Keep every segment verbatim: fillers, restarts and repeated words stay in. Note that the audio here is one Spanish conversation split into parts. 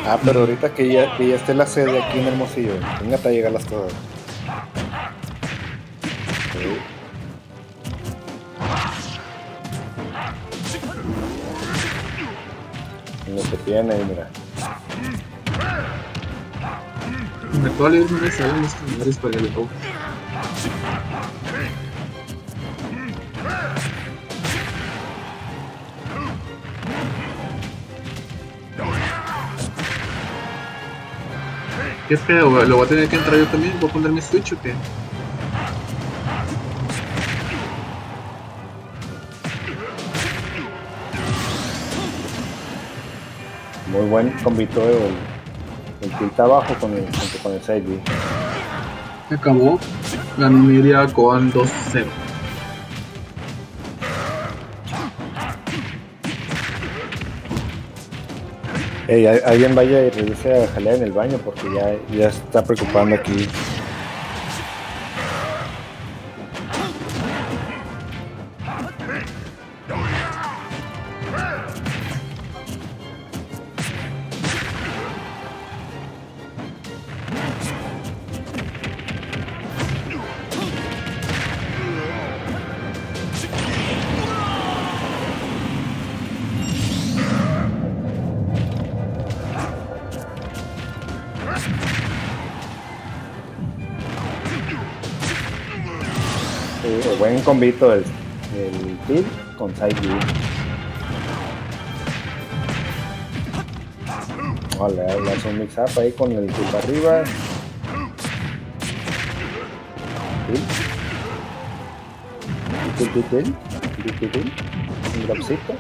Ah, pero ahorita que ya, que ya esté la sede aquí en Hermosillo, véngate a llegarlas todas. Sí. Lo que tiene ahí, mira. Me puedo leer una vez a los caminadores para el juego. ¿Qué pedo, güey? ¿Lo voy a tener que entrar yo también? ¿Voy a poner mi Switch o qué? Muy buen combito el, el tilt abajo con el, junto con el side B. Se acabó. Ganó media con dos cero. Hey, alguien vaya y revise a Jalea en el baño porque ya, ya está preocupando aquí. Sí, buen combito del, del tilt con side B. Vale, le hace un mix up ahí con el tilt arriba. Tilt, tilt, tilt, tilt, tilt, tilt, un dropcito.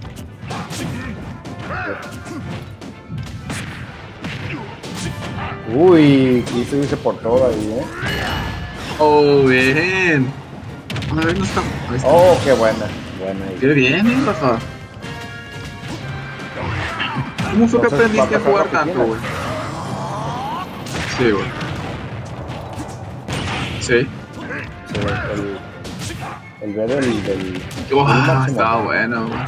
Uy, quiso irse por todo ahí, eh. Oh, bien. A ver, no está. Ahí está. Oh, qué buena, buena. Qué bien, eh, Rafa. ¿Cómo fue que Entonces, aprendiste a ¿va a jugar pasar la tanto, güey? Sí, güey. Sí. Sí, el, el B del, del, Oh, del máximo. estaba bueno, güey.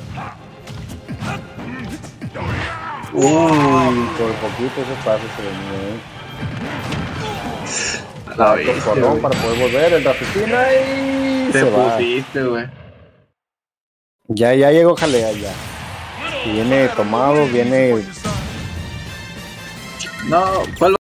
Uy, por poquito ese pase se venía, eh. La Con viste, corrón güey. para poder volver el Rafitina y Te se va. pusiste, güey. Ya, ya llegó Jalea ya. Y viene tomado, viene No, ¿cuál